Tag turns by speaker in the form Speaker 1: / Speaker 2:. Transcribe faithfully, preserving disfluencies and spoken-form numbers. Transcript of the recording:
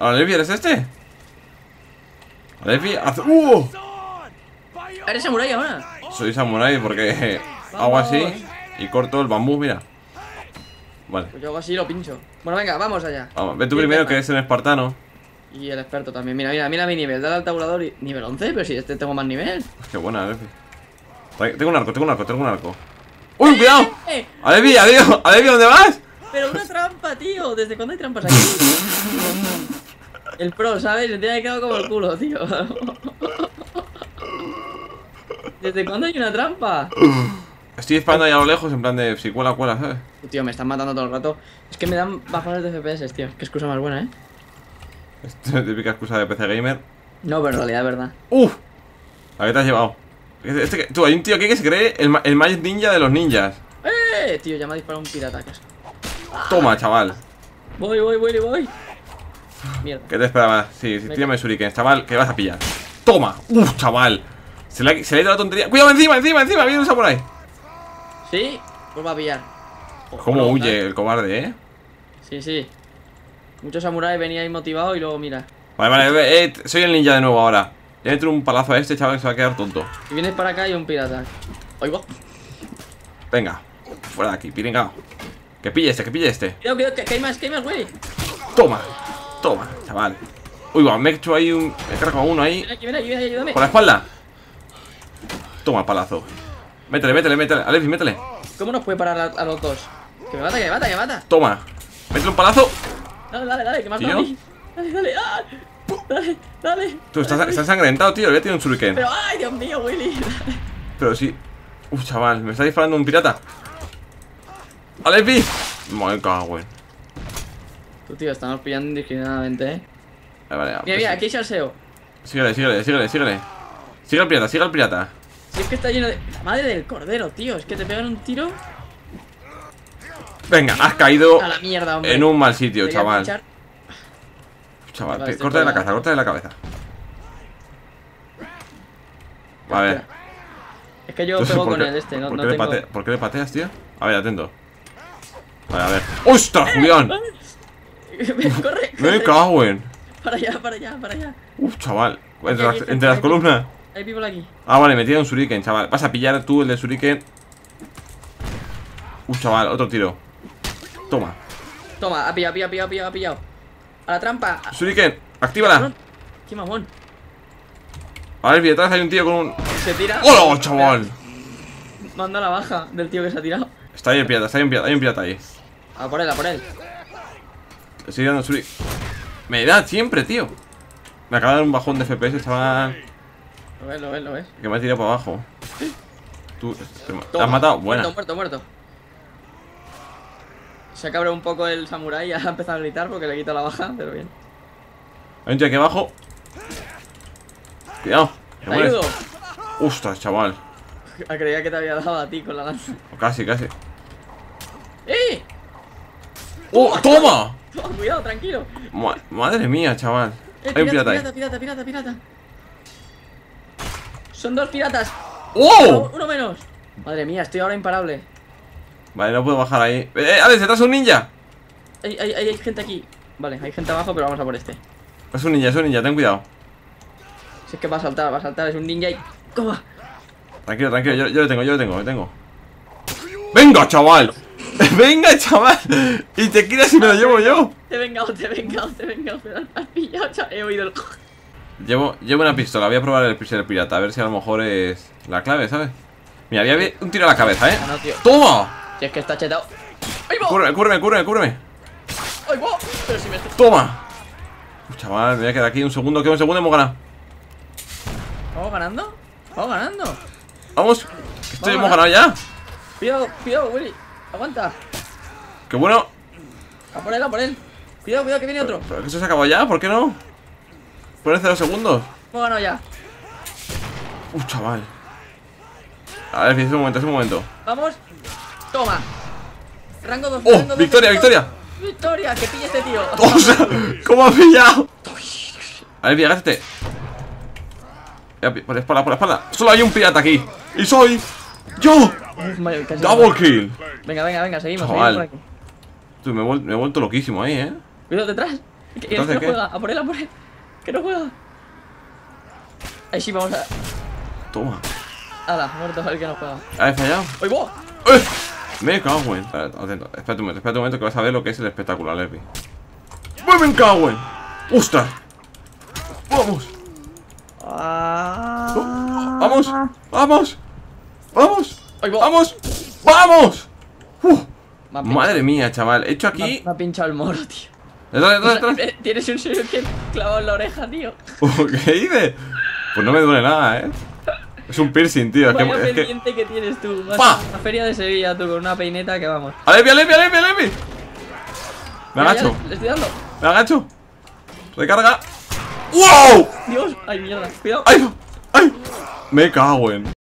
Speaker 1: Alevi, ¿eres este? Alevi, haz... ¡Uh!
Speaker 2: ¿Eres samurái ahora?
Speaker 1: Soy samurái porque hago así y corto el bambú, mira. Vale.
Speaker 2: Pues yo hago así y lo pincho. Bueno, venga, vamos allá.
Speaker 1: Vamos, ve tú primero, que eres el espartano.
Speaker 2: Y el experto también. Mira, mira, mira mi nivel. Dale al tabulador y... Nivel once, pero si este tengo más nivel.
Speaker 1: Qué buena, Alevi. Tengo un arco, tengo un arco, tengo un arco. ¡Uy, cuidado!
Speaker 2: ¡Eh!
Speaker 1: ¡Alevi, adiós! ¡Alevi, ¿dónde vas!
Speaker 2: Pero una trampa, tío. ¿Desde cuándo hay trampas aquí? El pro, ¿sabes? Se te ha quedado como el culo, tío. ¿Desde cuándo hay una trampa?
Speaker 1: Estoy disparando ahí a lo lejos, en plan de si cuela, cuela, ¿sabes?
Speaker 2: Tío, me están matando todo el rato. Es que me dan bajones de F P S, tío. Qué excusa más buena, ¿eh?
Speaker 1: Esta es típica excusa de P C Gamer.
Speaker 2: No, pero en realidad es verdad.
Speaker 1: ¡Uf! ¿A qué te has llevado? Este, que- tú, hay un tío aquí que se cree el, ma- el más ninja de los ninjas.
Speaker 2: ¡Eh! Tío, ya me ha disparado un pirata. ¿Qué asco.
Speaker 1: Toma, chaval.
Speaker 2: Voy, voy, voy, voy. Mierda.
Speaker 1: ¿Qué te esperabas? Sí, sí,
Speaker 2: Me
Speaker 1: tírame shuriken, chaval, que vas a pillar. Toma. ¡Uf, chaval! Se le, ha, se le ha ido la tontería. ¡Cuidado, encima, encima, encima! Viene un samurái.
Speaker 2: ¿Sí? Pues va a pillar.
Speaker 1: ¿Cómo
Speaker 2: No,
Speaker 1: huye
Speaker 2: ¿sabes?
Speaker 1: el cobarde, eh?
Speaker 2: Sí, sí. Muchos samuráis venían ahí motivados y luego mira.
Speaker 1: Vale, vale, eh, soy el ninja de nuevo ahora. Le entro un palazo a este chaval que se va a quedar tonto.
Speaker 2: Si vienes para acá hay un pirata. Oigo.
Speaker 1: Venga, fuera de aquí, piringao. Que pille este, que pille este.
Speaker 2: Cuidado, cuidado, que, que hay más, que hay más, güey.
Speaker 1: Toma, toma, chaval. Uy, va, me he hecho ahí un. Me he cargado uno ahí.
Speaker 2: Ven aquí, ven aquí, ven aquí, ayúdame.
Speaker 1: Por la espalda. Toma, palazo. Métele, métele, métele. Alevi, métele.
Speaker 2: ¿Cómo nos puede parar a, a los dos? Que me mata, que me mata, que me mata.
Speaker 1: Toma. Métele un palazo.
Speaker 2: Dale, dale, dale, que me has
Speaker 1: ¿Y
Speaker 2: dado a
Speaker 1: yo?
Speaker 2: mí. Dale, dale, ah. Dale, dale.
Speaker 1: Tú estás, estás ensangrentado, tío. Le voy a tirar un shuriken.
Speaker 2: Pero, ay, Dios mío, Willy.
Speaker 1: Pero sí. Uf, chaval, me está disparando un pirata. ¡Alevi! Me cago en.
Speaker 2: Tú, tío, estamos pillando indiscriminadamente, eh.
Speaker 1: Vale, vale.
Speaker 2: Mira,
Speaker 1: pues
Speaker 2: mira,
Speaker 1: sí.
Speaker 2: aquí hay salseo.
Speaker 1: Síguele, síguele, síguele, síguele. Sigue al pirata, sigue al pirata.
Speaker 2: Si es que está lleno de. La madre del cordero, tío. Es que te pegan un tiro.
Speaker 1: Venga, has caído
Speaker 2: A la mierda, hombre.
Speaker 1: en un mal sitio,
Speaker 2: Quería
Speaker 1: chaval.
Speaker 2: pinchar.
Speaker 1: Chaval,
Speaker 2: Vale,
Speaker 1: que-
Speaker 2: estoy
Speaker 1: corta de la
Speaker 2: colgado.
Speaker 1: cabeza, corta de la cabeza. A ver.
Speaker 2: Espera. Es que yo
Speaker 1: Entonces,
Speaker 2: pego
Speaker 1: ¿por
Speaker 2: con
Speaker 1: qué-
Speaker 2: el este, no,
Speaker 1: ¿por
Speaker 2: no
Speaker 1: qué le
Speaker 2: tengo.
Speaker 1: pate- ¿Por qué le pateas, tío? A ver, atento. Vale, a ver. ¡Ostras, Julián!
Speaker 2: Corre,
Speaker 1: Me
Speaker 2: corre.
Speaker 1: cago en.
Speaker 2: Para allá, para allá, para allá.
Speaker 1: Uf, chaval. Entre
Speaker 2: Aquí,
Speaker 1: las,
Speaker 2: aquí,
Speaker 1: entre las
Speaker 2: aquí.
Speaker 1: columnas.
Speaker 2: Hay people aquí.
Speaker 1: Ah, vale, me tira un shuriken, chaval. Vas a pillar tú el de shuriken. Uf, chaval, otro tiro. Toma.
Speaker 2: Toma, ha pillado, ha pillado, ha pillado, ha pillado. A la trampa.
Speaker 1: Shuriken, actívala.
Speaker 2: Qué mamón.
Speaker 1: A ver, detrás hay un tío con un.
Speaker 2: Se tira.
Speaker 1: ¡Hola, chaval!
Speaker 2: Manda la baja del tío que se ha tirado.
Speaker 1: Está ahí el pirata, está ahí un pirata, hay un pirata ahí.
Speaker 2: A por él, a por él.
Speaker 1: Estoy dando shuriken. Me da siempre, tío. Me acaba de dar un bajón de F P S, chaval.
Speaker 2: Lo ves, lo ves, lo ves.
Speaker 1: Que me ha tirado para abajo. Tú, ¿te
Speaker 2: Toma.
Speaker 1: has matado? Buena.
Speaker 2: Muerto, muerto, muerto. Se ha cabreado un poco el samurái y ha empezado a gritar porque le quita la baja, pero bien.
Speaker 1: Hay un tío aquí abajo. Cuidado. que
Speaker 2: ¿Te
Speaker 1: mueres.
Speaker 2: ayudo?
Speaker 1: Ostras, chaval.
Speaker 2: Creía que te había dado a ti con la lanza.
Speaker 1: Casi, casi.
Speaker 2: ¡Eh!
Speaker 1: ¡Oh, toma!
Speaker 2: Toma, cuidado, tranquilo.
Speaker 1: Ma- Madre mía, chaval.
Speaker 2: Eh,
Speaker 1: Hay un pirata ahí.
Speaker 2: pirata, pirata, pirata, pirata. Son dos piratas.
Speaker 1: ¡Oh!
Speaker 2: Uno, uno menos. Madre mía, estoy ahora imparable.
Speaker 1: Vale, no puedo bajar ahí. ¡Eh, Alex, detrás un ninja!
Speaker 2: Hay, hay, hay gente aquí. Vale, hay gente abajo, pero vamos a por este.
Speaker 1: Es un ninja, es un ninja, ten cuidado.
Speaker 2: Si es que va a saltar, va a saltar, es un ninja y... ¡Coma!
Speaker 1: Tranquilo, tranquilo, yo, yo le tengo, yo le tengo, le tengo. ¡Venga, chaval! ¡Venga, chaval! Y te quitas y me lo llevo yo.
Speaker 2: Te he vengado, te he vengado, te he vengado, pero has pillado, chaval. He oído el...
Speaker 1: Llevo, llevo una pistola, voy a probar el pistola pirata, a ver si a lo mejor es la clave, ¿sabes? Mira, había un tiro a la cabeza, ¿eh?
Speaker 2: Ah, no, tío.
Speaker 1: ¡Toma!
Speaker 2: Si es que está chetado. ¡Ay, va!
Speaker 1: Cúrreme, cúrreme, cúrreme, cúrreme.
Speaker 2: ¡Ay, va! Pero si me estoy...
Speaker 1: ¡Toma! Uf, chaval, me voy a quedar aquí un segundo, que un segundo hemos ganado.
Speaker 2: ¿Vamos ganando? ¿Vamos ganando?
Speaker 1: Vamos, estoy, hemos
Speaker 2: Vamos,
Speaker 1: ganado ya.
Speaker 2: Cuidado, cuidado, Willy. Aguanta.
Speaker 1: ¡Qué bueno!
Speaker 2: A por él, a por él. Cuidado, cuidado, que viene otro.
Speaker 1: ¿Pero que eso se acabó ya? ¿Por qué no? Ponen cero segundos.
Speaker 2: Hemos ganado ya.
Speaker 1: Uf, chaval. A ver, es un momento, es un momento.
Speaker 2: Vamos. Toma. Rango dos.
Speaker 1: ¡Oh!
Speaker 2: rango dos,
Speaker 1: ¡Victoria,
Speaker 2: rango
Speaker 1: victoria!
Speaker 2: dos. ¡Victoria! ¡Que pille este tío!
Speaker 1: ¡Oh, sea, ¿cómo ha pillado? A ver, agárrate. Por la espalda, por la espalda. Solo hay un pirata aquí. Y soy yo.
Speaker 2: Uf, madre, casi
Speaker 1: Double
Speaker 2: me-
Speaker 1: kill.
Speaker 2: Venga, venga, venga, seguimos,
Speaker 1: Chaval.
Speaker 2: seguimos por aquí.
Speaker 1: Tú, me, he vuel- me he vuelto loquísimo ahí, eh.
Speaker 2: Cuidado detrás. Que, que
Speaker 1: ¿Entonces
Speaker 2: no
Speaker 1: qué?
Speaker 2: juega, a por él, a por él. Que no juega. Ahí sí, vamos a.
Speaker 1: Toma.
Speaker 2: Hala, muerto el que no juega.
Speaker 1: Ah, he fallado.
Speaker 2: ¡Oy, vos!
Speaker 1: ¡Eh! Me cago en. Espera, atento. Espérate un momento, espérate un momento que vas a ver lo que es el espectacular, Levi. ¡Uy, me cago en! ¡Ostras! ¡Vamos!
Speaker 2: Ah.
Speaker 1: ¡Vamos! ¡Vamos! ¡Vamos!
Speaker 2: Oy, vos.
Speaker 1: ¡Vamos! ¡Vamos! ¡Uh!
Speaker 2: Me ha
Speaker 1: Madre mía, chaval. He hecho
Speaker 2: Me ha,
Speaker 1: aquí.
Speaker 2: me ha pinchado el moro, tío.
Speaker 1: Detrás, detrás, detrás.
Speaker 2: Eh, Tienes un sello que clavado en la oreja, tío.
Speaker 1: ¿Qué dices? Pues no me duele nada, eh. Es un piercing, tío. Es que,
Speaker 2: Vaya
Speaker 1: es que...
Speaker 2: pendiente que tienes tú. Vas
Speaker 1: ¡Pa!
Speaker 2: a la feria de Sevilla, tú, con una peineta que vamos.
Speaker 1: ¡Alevi, alevi, alevi, alevi! Me
Speaker 2: Mira, ya
Speaker 1: agacho.
Speaker 2: Le, le estoy dando.
Speaker 1: Me agacho. Recarga. ¡Wow!
Speaker 2: Dios, ay, mierda. Cuidado.
Speaker 1: ¡Ay! ¡Ay! Me cago en.